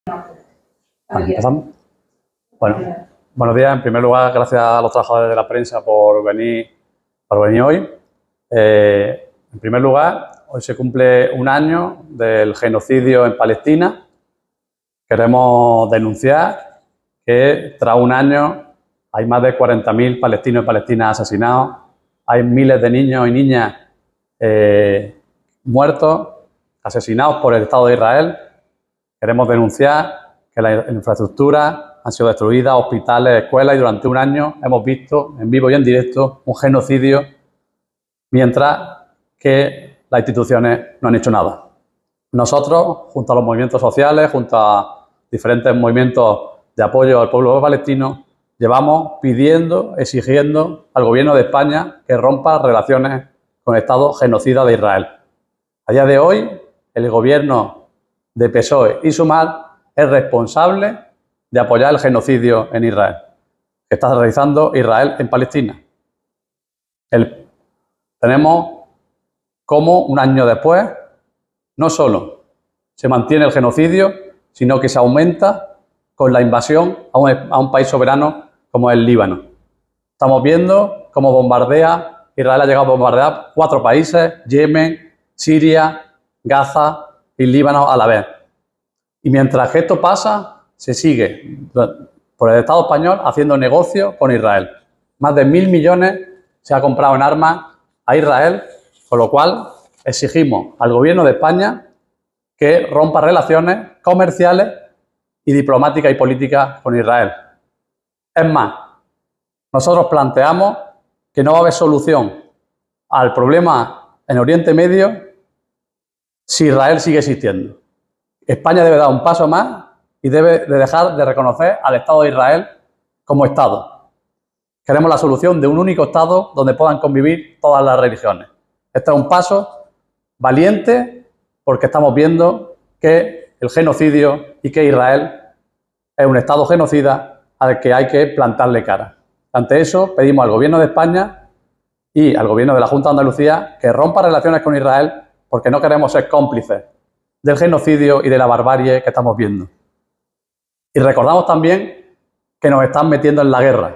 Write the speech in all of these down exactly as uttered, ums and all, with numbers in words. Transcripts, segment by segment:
Vale, empezamos. Bueno, buenos días. En primer lugar, gracias a los trabajadores de la prensa por venir, por venir hoy. Eh, en primer lugar, hoy se cumple un año del genocidio en Palestina. Queremos denunciar que tras un año hay más de cuarenta mil palestinos y palestinas asesinados, hay miles de niños y niñas eh, muertos, asesinados por el Estado de Israel. Queremos denunciar que las infraestructuras han sido destruidas, hospitales, escuelas, y durante un año hemos visto en vivo y en directo un genocidio, mientras que las instituciones no han hecho nada. Nosotros, junto a los movimientos sociales, junto a diferentes movimientos de apoyo al pueblo palestino, llevamos pidiendo, exigiendo al gobierno de España que rompa relaciones con el Estado genocida de Israel. A día de hoy, el gobierno de P S O E y Sumar es responsable de apoyar el genocidio en Israel, que está realizando Israel en Palestina. El, tenemos cómo un año después no solo se mantiene el genocidio, sino que se aumenta con la invasión a un, a un país soberano como es el Líbano. Estamos viendo cómo bombardea, Israel ha llegado a bombardear cuatro países: Yemen, Siria, Gaza y Líbano a la vez. Y mientras que esto pasa, se sigue por el Estado español haciendo negocio con Israel. Más de mil millones se ha comprado en armas a Israel, con lo cual exigimos al gobierno de España que rompa relaciones comerciales y diplomáticas y políticas con Israel. Es más, nosotros planteamos que no va a haber solución al problema en Oriente Medio si Israel sigue existiendo. España debe dar un paso más y debe de dejar de reconocer al Estado de Israel como Estado. Queremos la solución de un único Estado donde puedan convivir todas las religiones. Este es un paso valiente porque estamos viendo que el genocidio y que Israel es un Estado genocida al que hay que plantarle cara. Ante eso, pedimos al Gobierno de España y al Gobierno de la Junta de Andalucía que rompa relaciones con Israel, porque no queremos ser cómplices del genocidio y de la barbarie que estamos viendo. Y recordamos también que nos están metiendo en la guerra.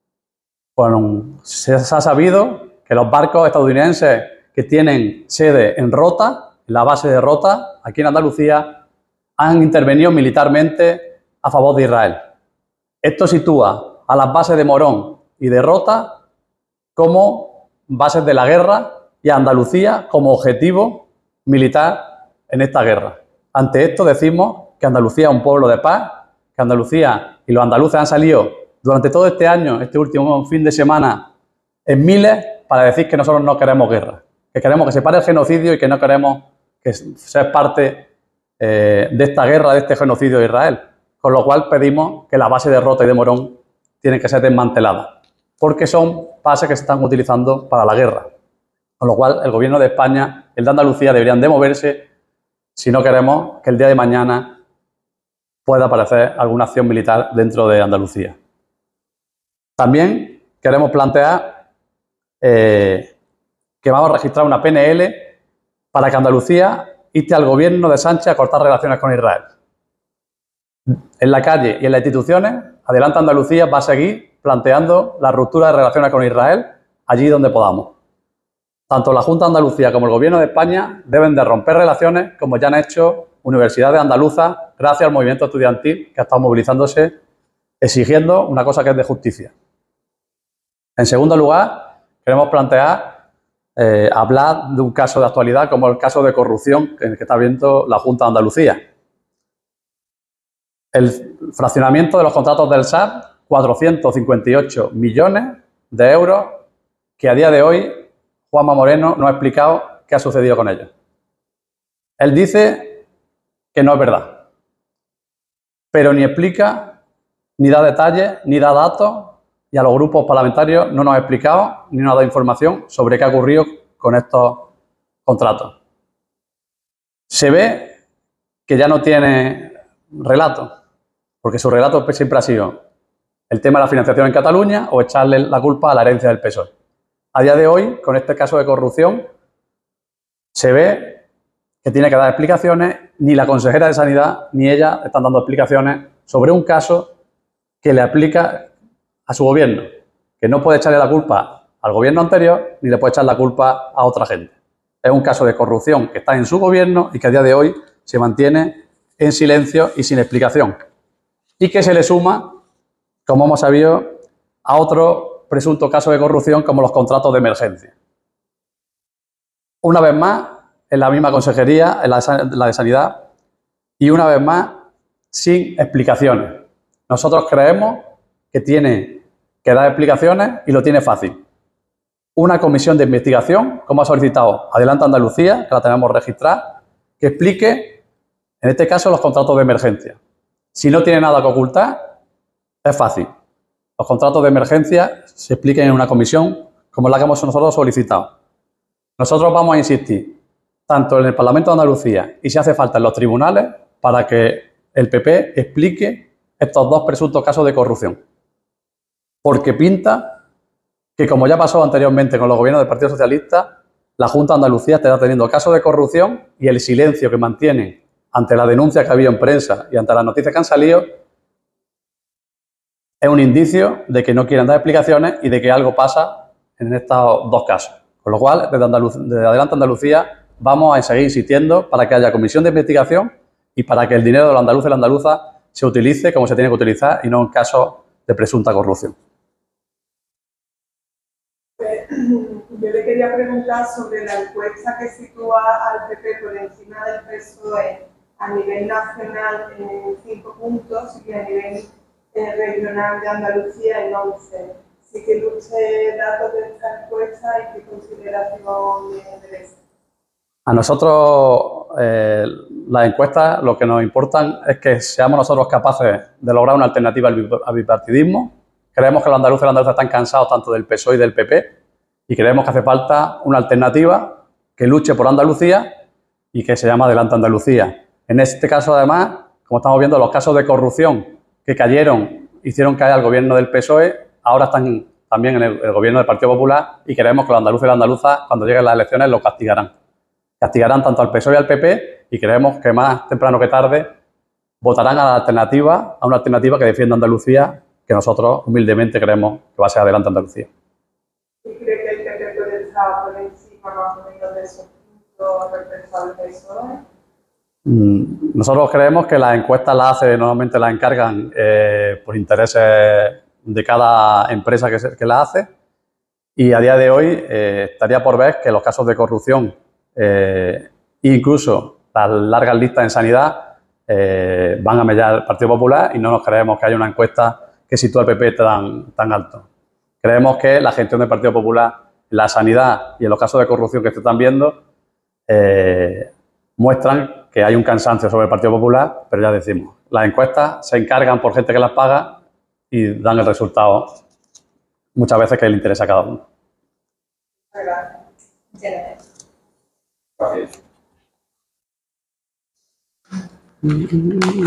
Bueno, se ha sabido que los barcos estadounidenses que tienen sede en Rota, en la base de Rota, aquí en Andalucía, han intervenido militarmente a favor de Israel. Esto sitúa a las bases de Morón y de Rota como bases de la guerra y a Andalucía como objetivo militar en esta guerra. Ante esto decimos que Andalucía es un pueblo de paz, que Andalucía y los andaluces han salido durante todo este año, este último fin de semana, en miles para decir que nosotros no queremos guerra, que queremos que se pare el genocidio y que no queremos que ser parte eh, de esta guerra, de este genocidio de Israel. Con lo cual pedimos que la base de Rota y de Morón tienen que ser desmanteladas, porque son bases que se están utilizando para la guerra. Con lo cual el gobierno de España, el de Andalucía, deberían de moverse si no queremos que el día de mañana pueda aparecer alguna acción militar dentro de Andalucía. También queremos plantear eh, que vamos a registrar una P N L para que Andalucía inste al gobierno de Sánchez a cortar relaciones con Israel. En la calle y en las instituciones, Adelante Andalucía va a seguir planteando la ruptura de relaciones con Israel allí donde podamos. Tanto la Junta de Andalucía como el Gobierno de España deben de romper relaciones, como ya han hecho universidades andaluzas, gracias al movimiento estudiantil que ha estado movilizándose, exigiendo una cosa que es de justicia. En segundo lugar, queremos plantear, eh, hablar de un caso de actualidad como el caso de corrupción que, que está viendo la Junta de Andalucía. El fraccionamiento de los contratos del S A B, cuatrocientos cincuenta y ocho millones de euros, que a día de hoy Juanma Moreno nos ha explicado qué ha sucedido con ellos. Él dice que no es verdad, pero ni explica, ni da detalles, ni da datos, y a los grupos parlamentarios no nos ha explicado ni nos ha dado información sobre qué ha ocurrido con estos contratos. Se ve que ya no tiene relato, porque su relato siempre ha sido el tema de la financiación en Cataluña o echarle la culpa a la herencia del P S O E. A día de hoy, con este caso de corrupción, se ve que tiene que dar explicaciones, ni la consejera de Sanidad ni ella están dando explicaciones sobre un caso que le aplica a su gobierno, que no puede echarle la culpa al gobierno anterior ni le puede echar la culpa a otra gente. Es un caso de corrupción que está en su gobierno y que a día de hoy se mantiene en silencio y sin explicación. Y que se le suma, como hemos sabido, a otro presunto caso de corrupción como los contratos de emergencia. Una vez más, en la misma consejería, en la de Sanidad, y una vez más, sin explicaciones. Nosotros creemos que tiene que dar explicaciones y lo tiene fácil. Una comisión de investigación, como ha solicitado Adelante Andalucía, que la tenemos registrada, que explique, en este caso, los contratos de emergencia. Si no tiene nada que ocultar, es fácil. Los contratos de emergencia se expliquen en una comisión como la que hemos nosotros solicitado. Nosotros vamos a insistir, tanto en el Parlamento de Andalucía y si hace falta en los tribunales, para que el P P explique estos dos presuntos casos de corrupción. Porque pinta que, como ya pasó anteriormente con los gobiernos del Partido Socialista, la Junta de Andalucía estará teniendo casos de corrupción y el silencio que mantienen ante la denuncia que ha habido en prensa y ante las noticias que han salido es un indicio de que no quieren dar explicaciones y de que algo pasa en estos dos casos. Con lo cual, desde, Andaluz desde Adelante Andalucía vamos a seguir insistiendo para que haya comisión de investigación y para que el dinero de los andaluces y las andaluzas se utilice como se tiene que utilizar y no en casos de presunta corrupción. Yo le quería preguntar sobre la encuesta que sitúa al P P por encima del P S O E a nivel nacional en cinco puntos y a nivel eh, regional de Andalucía en once. Sí que luce datos de esta encuesta y qué consideración le merece. A nosotros, eh, las encuestas, lo que nos importan es que seamos nosotros capaces de lograr una alternativa al bipartidismo. Creemos que los andaluces y las andaluzas están cansados tanto del P S O E y del P P y creemos que hace falta una alternativa que luche por Andalucía y que se llama Adelante Andalucía. En este caso, además, como estamos viendo, los casos de corrupción que cayeron, hicieron caer al gobierno del P S O E, ahora están también en el, el gobierno del Partido Popular y creemos que los andaluces y las andaluzas, cuando lleguen las elecciones, lo castigarán. Castigarán tanto al P S O E y al P P y creemos que más temprano que tarde votarán a la alternativa, a una alternativa que defienda Andalucía, que nosotros humildemente creemos que va a ser Adelante Andalucía. ¿Y cree que el P P puede estar por encima más o menos de esos puntos respecto al P S O E? Nosotros creemos que las encuestas las hace, normalmente las encargan eh, por intereses de cada empresa que, se, que las hace y a día de hoy eh, estaría por ver que los casos de corrupción eh, incluso las largas listas en sanidad eh, van a mellar al Partido Popular y no nos creemos que haya una encuesta que sitúe al P P tan, tan alto. Creemos que la gestión del Partido Popular, la sanidad y en los casos de corrupción que se están viendo eh, muestran que hay un cansancio sobre el Partido Popular, pero ya decimos, las encuestas se encargan por gente que las paga y dan el resultado muchas veces que le interesa a cada uno. Gracias. Gracias.